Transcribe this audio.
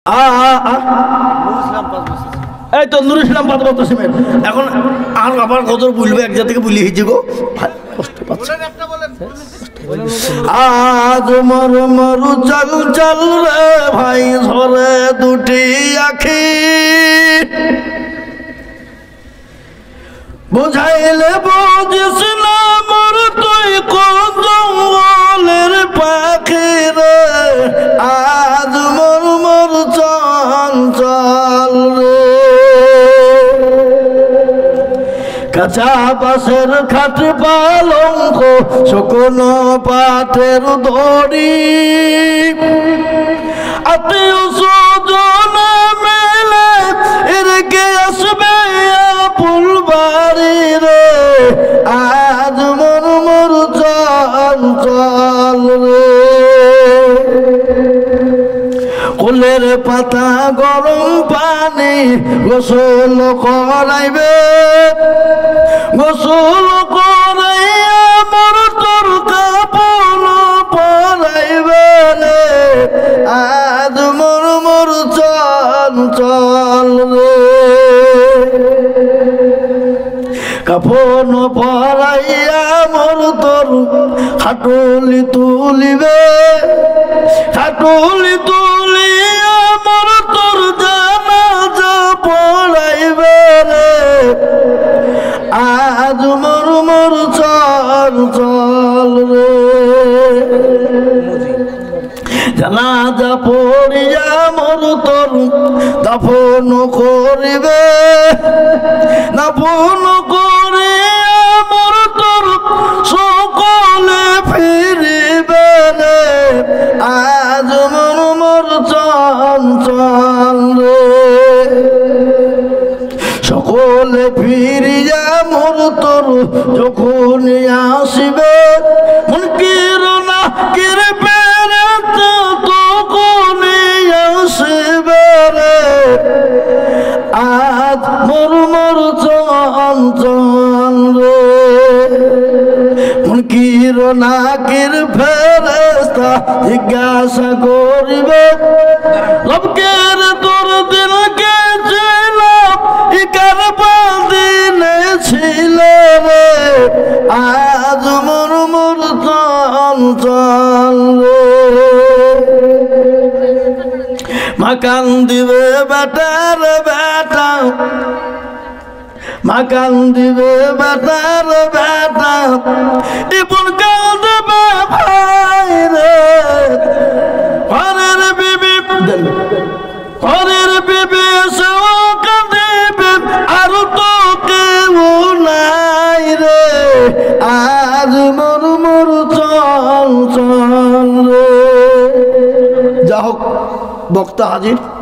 এই তো নুরুল ইসলাম 5 বছর সিমেন্ট এখন আর আবার কত বলবে এক জায়গা থেকে বলি হয়েছে গো কষ্ট পাচ্ছে আজ মর মরু চল চল রে ভাই ধরে দুটি আখি বুঝাইলে বুঝিস না মর তুই কোন জঙ্গলের পাখি রে আজ মর মর চল চল রে কাঁচা বাঁশের খাট পালঙ্ক শুকনো পাটের দড়ি আত্মীয় স্বজন মেলে এরকে আসবে ফুলবাড়ি রে আজ মর মর চল চল রে কুলের পাতা গরম পানি গোসল করাইবে গোসল করাইয়া মর তোর কাপড় পরাইবে রে আজ মর মর চল চল রে কাপড় পরাইয়া মর তোর খাটুলি তুলিবে খাটুলি তুলিয়া মর তোর জানাজা পড়াইবে রে আজ মর মর চল চল রে জানাজা পড়িয়া মর তোর দাফন করিবে দাফন করিয়া মর তোর সকলে ফিরিবে রে আজ মর মর চল চল রে সকলে ফিরিয়া মর তোর যখন আসিবে মুনকির নাকির ফেরেশতা তখন আসিবে রে আজ মর মর চল চল রে মুনকির নাকির ফেরেশতা জিজ্ঞাসা করিবে রবকের তোর দিলকে ছিল ইকার বাদিনে ছিল রে আজ মর মর চল চল রে মাকান দিবে বেটার বেটা মাকান দিবে বেটার বেটা ইবন কাঁদবে ভাই রে ঘরের বিবি ঘরের বিবি সেও কাঁদিবে আর তো কেউ নাই রে আজ মর মর চল চল রে যা হোক বক্তা হাজির।